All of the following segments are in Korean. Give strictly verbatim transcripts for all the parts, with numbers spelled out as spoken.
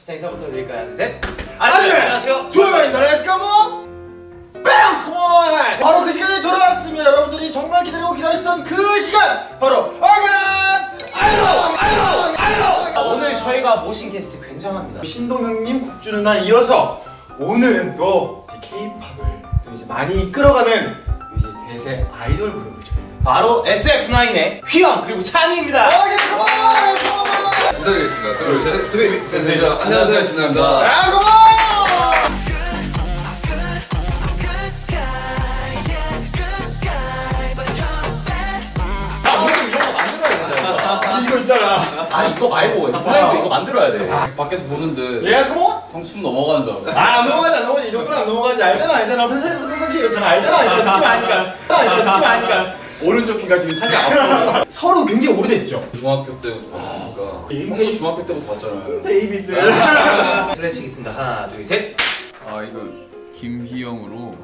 자, 인사부터 드릴까요? 하나, 둘, 셋. 안녕하세요. 안녕하세요. 조용입니다. 렛츠 컴온! 뱀! 컴온! 바로 그 시간이 돌아왔습니다. 여러분들이 정말 기다리고 기다리시던 그 시간! 바로 얼간! 아이돌! 아이돌! 아이돌! 오늘 저희가 모신 게스트 굉장합니다. 신동형님, 국주 누나 이어서 오늘은 또 케이팝을 이제 많이 이끌어가는 이제 대세 아이돌 그룹이죠. 바로 에스에프나인의 휘영 그리고 찬이입니다. 얼간 컴온! 컴온! 인사드리겠습니다. 둘, 셋, 트윗 센세이션. 안녕하세요, 신나입니다. 아, 컴온! 아, 우리 이런 거 만들어야 된다. 이거 있잖아. 아, 이거 말고 프라이브 이거 만들어야 돼. 밖에서 보는데 얘가 컴온? 형숨 넘어가는 줄 알았어. 아, 안 넘어가지, 안 넘어가지. 이 정도는 안 넘어가지. 알잖아, 알잖아. 평소에도 평상시 이렇잖아. 알잖아. 이거 느낌 아니까. 이거 느낌 아니까. 오른쪽 귀가 지금 살짝 아프고. 서로 굉장히 오래됐죠? 중학교 때부터 봤으니까. 형도 중학교 때부터 봤잖아요. 베이비들. 슬래시 있습니다. 하나, 둘, 셋. 아, 이거 김희영으로.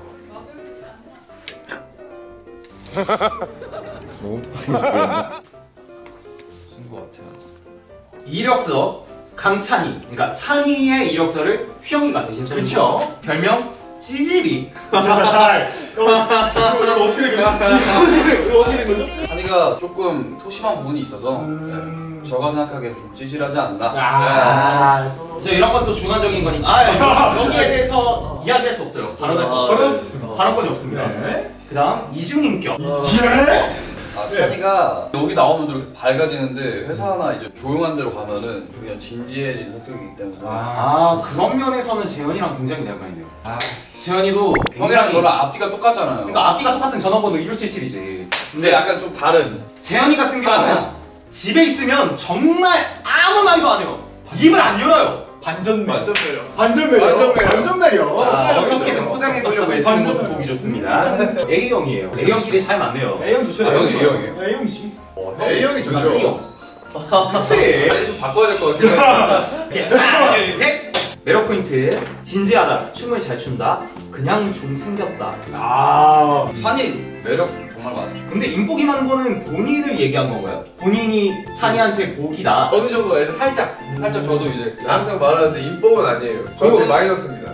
너무 똑똑하게 쓴 것 같아요. 이력서 강찬이. 그러니까 찬이의 이력서를 휘영이가 대신 써준 그쵸. 거. 별명 찌질이. 자, 자, 잘. 이거 어떻게 된 거야? 이거 어떻게 된 거죠? 찬이가 조금 소심한 부분이 있어서 음... 네. 저가 생각하기엔 좀 찌질하지 않나. 아, 또... 저 이런 건 또 주관적인 거니까. 아, 여기에 대해서 이야기할 수 없어요. 발언할 수 없어요. 그렇습니다. 발언권이 없습니다. 네. 그 다음 이중인격. 예? 아, 찬이가 여기 나오면 이렇게 밝아지는데 회사나 이제 조용한 데로 가면은 그냥 진지해진 성격이기 때문에 아, 그런 면에서는 재현이랑 굉장히 닮아있네요. 아, 재현이도 형이랑 굉장히 저랑 앞뒤가 똑같잖아요. 그러니까 앞뒤가 똑같은 전화번호 일오칠칠이지. 근데 약간 좀 다른. 재현이 같은 경우는 집에 있으면 정말 아무 말도 안 해요. 입을 안 열어요. 반전 완전 매력. 반전 매력. 반전 매력. 반전 매력. 아, 어떻게든 포장해보려고 애쓰는 반전 모습 매력. 보기 좋습니다. A형이에요. A형끼리 잘 맞네요. A형 좋죠. 아, 형이 A형이에요? A형이지. A형이 좋죠. A형. 그치? 아니 좀 바꿔야 될 것 같긴 한데. 이렇게 하나, 둘, 셋! 매력 포인트. 진지하다. 춤을 잘 춘다. 그냥 좀 생겼다. 아, 찬이 매력 정말 많죠. 근데 인복이 많은 거는 본인을 얘기한 건가요? 본인이 찬이한테 복이다. 어느 정도에서 살짝, 살짝 저도 이제 항상 말하는데 인복은 아니에요. 저도 마이너스입니다.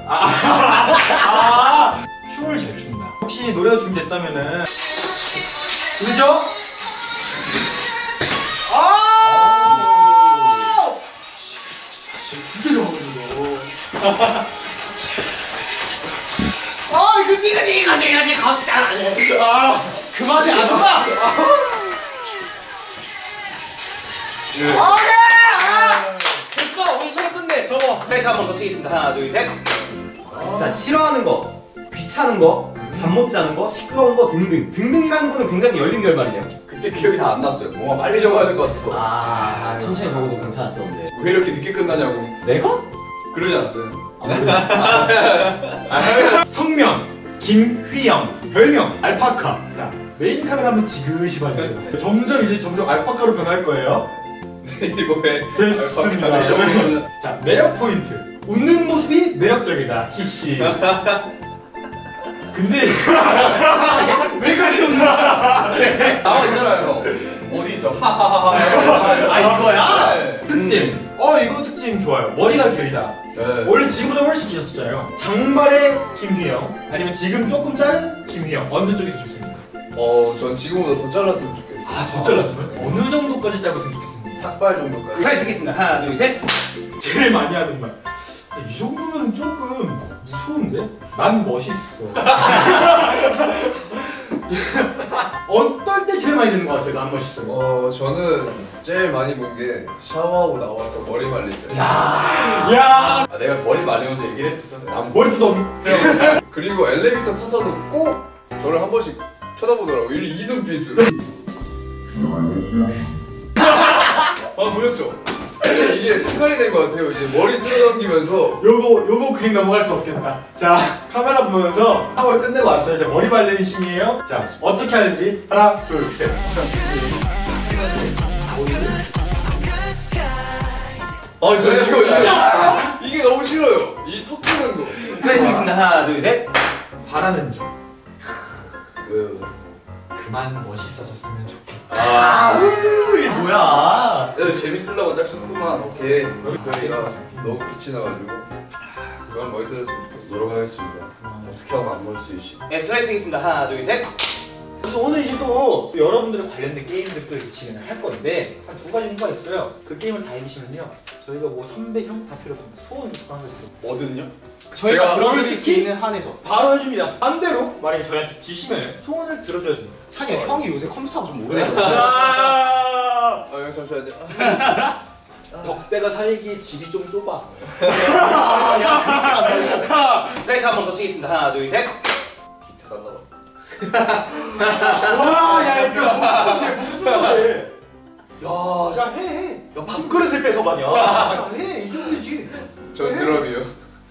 아, 춤을 잘 춘다. 혹시 노래가 준비됐다면은 그죠? 아! 진짜 좋아하거든요. 아, 그치, 그치, 그치, 그치, 걷다. 아, 그만해, 아줌마! 아, 네! 됐어! 오늘 처음 끝내, 저거! 플레이트 한번 더 치겠습니다. 하나, 둘, 셋! 자, 싫어하는 거, 귀찮은 거, 잠 못 자는 거, 시끄러운 거 등등. 등등이라는 거는 굉장히 열린 결말이네요. 그때 기억이 다 안 났어요. 뭔가 빨리 적어야 될 것 같아서. 아, 천천히 적어도 괜찮았었는데. 왜 이렇게 늦게 끝나냐고. 내가? 그러지 않았어요? 성명 김휘영, 별명 알파카. 자, 메인 카메라 한번 지그시 봐주세요. 점점 이제 점점 알파카로 변할 거예요. 이거 왜? 됐습니다. 알파카네. 자, 매력 포인트. 웃는 모습이 매력적이다. 히히. 근데 왜 그렇게 웃나? 나와 있잖아요. 어디 있어? 하하하하. 아, 이거야? 네. 특징. 어, 이거 특징 좋아요. 머리가 길다. 네. 원래 지금보다 훨씬 길었었잖아요. 장발의 김휘영 아니면 지금 조금 자른 김휘영 어느 쪽이 더 좋습니까? 어, 전 지금보다 더 잘랐으면 좋겠어요. 아, 더 잘랐으면? 어느 정도까지 짧았으면 좋겠습니다. 삭발 정도까지. 플레이 치겠습니다. 하나, 둘, 셋! 제일 많이 하는 말. 근데 이 정도면 조금 무서운데? 난 멋있어. 어떨 때 제일 많이 듣는 것 같아요? 난 멋있어. 어, 저는 제일 많이 본 게 샤워하고 나와서 머리 말릴 때. 야, 야, 아, 내가 머리 말리면서 얘기를 했었어. 난 머리부선. 그리고 엘리베이터 타서도 꼭 저를 한 번씩 쳐다보더라고. 이, 이 눈빛으로. 아, 보였죠? 근데 이게 습관이 된 것 같아요. 이제 머리 쓸어당기면서. 요거 요거 그냥 넘어갈 수 없겠다. 자, 카메라 보면서 샤워를 끝내고 왔어요. 자, 머리 말리는 신이에요. 자, 어떻게 하는지 하나, 둘, 셋. 아, 저 이거, 이거. 이게 너무 싫어요. 이 턱 끄는 거. 플레이 치겠습니다. 하나, 둘, 셋! 바라는 점. 왜요? 그만 멋있어졌으면 좋겠다. 아, 이게 뭐야? 재밌으려고 짝 쓰는구만. 오케이. 저희가 너무 빛이 나가지고 아, 그만 멋있어졌으면 좋겠어. 노력하겠습니다. 어떻게 하면 안 멀 수 있지? 네, 스트레칭 있습니다. 하나, 둘, 셋. 그래서 오늘 이제 또 여러분들과 관련된 게임들 또 진행을 할 건데 한 두 가지 정도가 있어요. 그 게임을 다 이기시면요 저희가 뭐 선배, 형 다 필요 없습니다. 소원 하는 거죠. 뭐든요? 저희가 제가 들어드릴 수 솔직히 있는 한에서. 바로 해줍니다. 반대로 만약에 저희한테 지시면 소원을 들어줘야 됩니다. 찬이 형이 요새 컴퓨터하고 좀 모르네. 아, 아 여기 잠시만요. 덕배가 살기 집이 좀 좁아. 스트레이트 한 번 더 치겠습니다. 하나, 둘, 셋. 기타 달라고. 와, 야, 이거 무슨 소리야? 야, 자, 해, 해. 야 밥그릇을 뺏어가냐? 야, 해, 이 정도지. 전 드럼이요.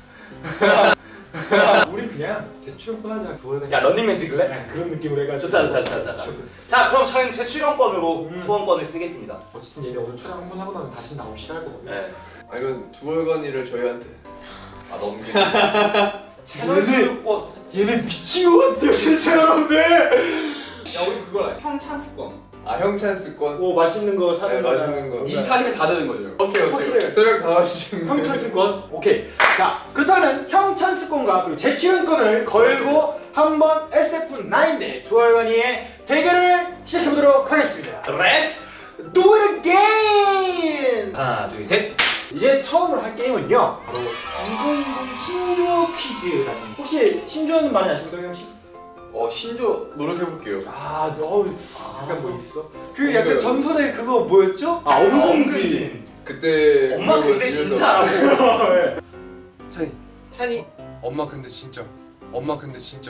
우리 그냥 제출연권 하자. 두월간. 야 런닝맨 찍을래? 네, 그런 느낌으로 해가지고. 좋다, 좋다, 좋다, 좋다. 자, 그럼 저희는 제 출연권으로 음. 소원권을 쓰겠습니다. 어쨌든 얘네 오늘 촬영 한 번 하고 나면 다시 나오기 싫어할 거거든. 네. 아 이건 두월간이를 저희한테. 아 넘기. 채널 얘네- 출연권. 얘네 미친 것 같아요, 진짜 여러분들. 야 우리 그걸 알. 형 찬스권. 아 형 찬스권. 오, 맛있는 거 네 사는 거. 맛있는 거. 이십사 시간 다 되는 거죠. 오케이 오케이. 확실해요. 새벽 다섯 시 정도. 형 찬스권. 오케이. 자, 그렇다면 형 찬스권과 그리고 제출연권을 걸고 한번 에스에프 나인 대 두월간이의 대결을 시작해보도록 하겠습니다. Let's Do it again! 하나, 둘, 셋. 이제 처음으로 할 게임은요 바로 이천이십 신조어 퀴즈라는. 혹시 신조어는 많이 아십니까, 형씨? 어 신조 노력해 볼게요. 아, 너 약간 뭐 있어? 그 뭔가요? 약간 전설의 그거 뭐였죠? 아, 엄공진. 그때 엄마 그걸 그때 들려서- 진짜 알아보. 찬이 찬이. 엄마 근데 진짜 엄마 근데 진짜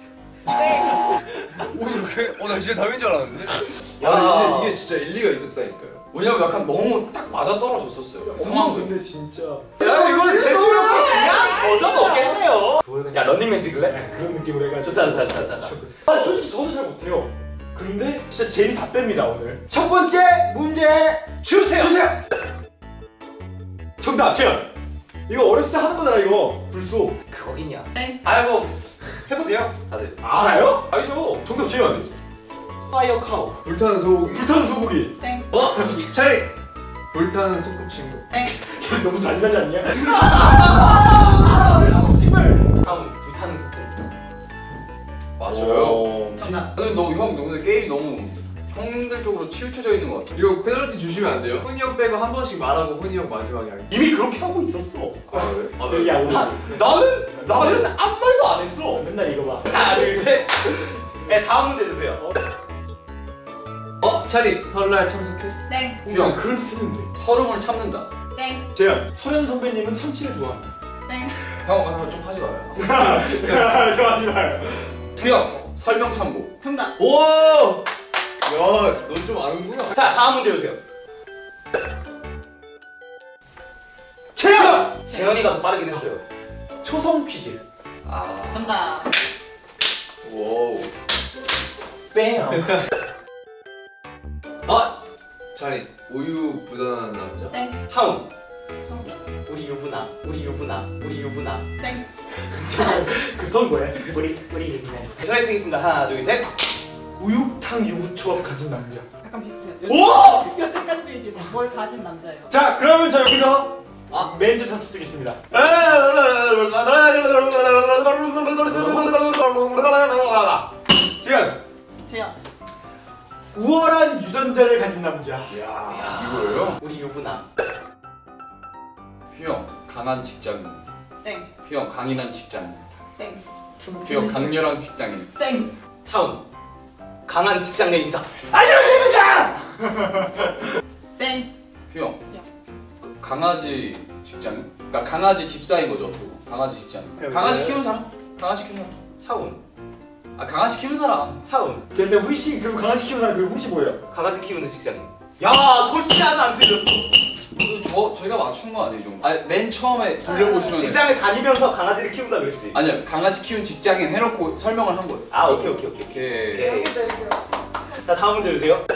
오 이렇게 어나 진짜 답인 줄 알았는데 야 아, 이게, 이게 진짜 일리가 있었다니까요. 왜냐면 약간 너무 딱 맞아 떨어졌었어요. 그 엄마 상황도. 근데 진짜. 야 이거는 제출연권 그냥 버전 없겠네요. 야 런닝맨 찍을래? 네, 그런 느낌으로 해가지고. 좋다, 좋다, 좋다, 좋다. 아, 솔직히 저도 잘 못해요. 근데 진짜 재미 다 뺍니다 오늘. 첫 번째 문제 주세요. 주세요. 정답 재현. 이거 어렸을 때 하는 거잖아 이거. 불소. 그거긴요. 땡. 아이고 해보세요. 다들. 알아요? 알죠. 정답 재현. 파이어 카우. 불타는 소고기. 불타는 소고기. 땡. 어? 차리. 불타는 소꿉친구. 땡. 너무 잔인하지 않냐? 아, 정말. 다음 불타는 소금. 맞아요. 정답. 근데 너형 너무 게임이 너무 형들 쪽으로 치우쳐져 있는 것 같아. 이거 페널티 주시면 안 돼요? 훈이 형 빼고 한 번씩 말하고 훈이 형 마지막에 하기. 이미 그렇게 하고 있었어. 아 왜? 아, 저기 야, 다, 오늘 나는 나는 아무 말도 안 했어. 맨날 이거 봐. 하나 둘 셋. 네 다음 문제 주세요. 어? 차리 털날 참석해? 땡. 형 그런 쓰는데. 서름을 참는다. 땡. 재현. 설현 선배님은 참치를 좋아한다. 땡. 형, 형 좀 하지 마요. 좋아하지 마요. 형 설명 참고. 정답. 오. 야, 너 좀 아는구나. 자 다음 문제 주세요. 재현. 재현이가 더 빠르긴 했어요. 초성 퀴즈. 아. 정답. 와우. 뺑. 아! 차리 우유 부단한 남자. 땡. 차움. 정답. 우리 유부나. 우리 유부나. 우리 유부나. 땡. 그ton 거야. 우리 우리 얘기네. 스트레칭 있습니다. 하나 둘 셋. 우육탕 유부초밥 가진 남자. 약간 비슷해요. 오! 여태까지도 얘기했는데 뭘 가진 남자예요. 자, 그러면 저 여기서 아, 매니저 찬스 쓰겠습니다. 지금 재현. 우월한 유전자를 가진 남자. 이거예요? 우리 유부나. 형 강한 직장인. 땡. 형 강인한 직장인. 땡. 형 강렬한 직장인. 땡. 차움. 강한 직장 내 인사. 안녕하십니까? 땡. 형 강아지 직장인? 그러니까 강아지 집사인 거죠 어떻게 보면. 강아지 직장인. 강아지 키우는 사람? 강아지 키우는 사람? 차움. 아 강아지 키우는 사람. 차움. 일단 훈씨 그리고 강아지 키우는 사람 그리고 훈씨 뭐예요? 강아지 키우는 직장인. 야 도시 하나 안 틀렸어. 이거 저 저희가 맞춘 거 아니에요? 아니 맨 처음에 돌려보시면 직장에 다니면서 강아지를 키운다 그랬지. 아니요 강아지 키운 직장인 해놓고 설명을 한 거예요. 아 오케이 오케이 오케이. 오케이. 오케이. 여기도 있어요. 자 다음 문제 주세요.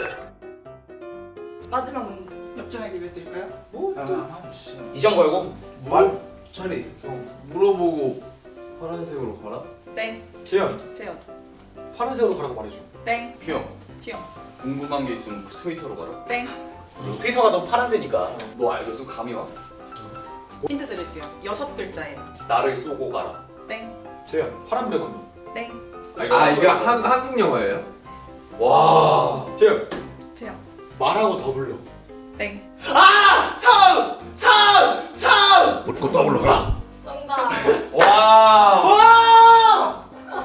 마지막 문제. 역전하게 내드릴까요? 이점 걸고. 물어 차리 형 물어보고 파란색으로 가라. 땡. 재현, 재현. 파란색으로 가라고 말해줘. 땡. 형 희영. 궁금한 게 있으면 그 트위터로 가라. 땡. 트위터가 더 파란색이니까. 너 알겠어? 감이 와? 힌트 드릴게요. 여섯 글자예요. 나를 쏘고 가라. 땡. 재현 파란별 감독. 땡. 아 이게 한, 한국 영화예요? 와. 재현 채영. 말하고 더 불러. 땡. 아! 참! 참! 참! 뭘 떠올라 가. 정답. 와. 와!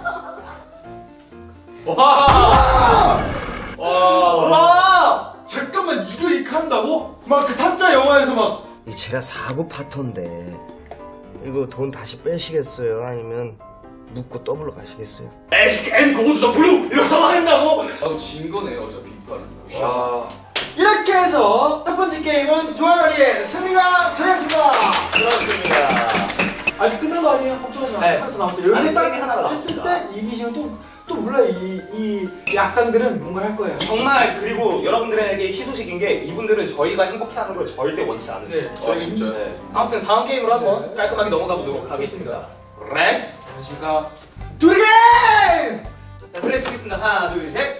와. 와. 와! 잠깐만 이걸 이렇게 한다고? 막 그 타짜 영화에서 막 이 제가 사고 파토인데 이거 돈 다시 빼시겠어요? 아니면 묻고 더블로 가시겠어요? 엔 고고도 더 블루! 이러고 한다고? 아, 진 거네요 어차피 이빨은. 와. 이렇게 해서 첫 번째 게임은 조아가리의 승리가 되었습니다. 그렇습니다. 아직 끝난 거 아니에요? 걱정하지 마. 네. 하나 더 남았어요. 여기 아직 딱 게임이 하나가 했을 남았습니다. 때 이기시면 또, 또 몰라. 이, 이 약당들은 뭔가 할 거예요. 정말 그리고 여러분들에게 희소식인 게 이분들은 저희가 행복해하는 걸 절대 원치 않으세요. 네. 아 진짜. 네. 아무튼 다음 게임으로 한번 깔끔하게 넘어가 보도록 하겠습니다. 렛츠! 안녕하십니까. 두리겐! 자, 슬래시 하겠습니다. 하나, 둘, 셋!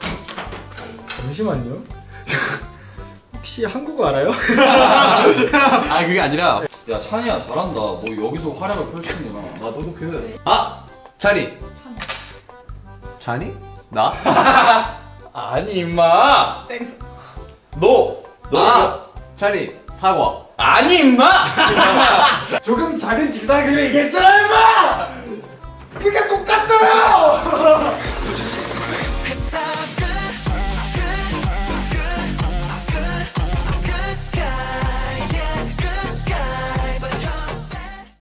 잠시만요. 혹시 한국어 알아요? 아 그게 아니라. 야 찬이야 잘한다. 너 여기서 활약을 펼치는구나. 아 너도 배워야 아 찬이. 찬이? 나? 아니 임마. 땡. 너. 너. 아 찬이 사과. 아니, 임마! 조금 작은 질다기를 얘기했잖아, 임마! 그게 똑같잖아!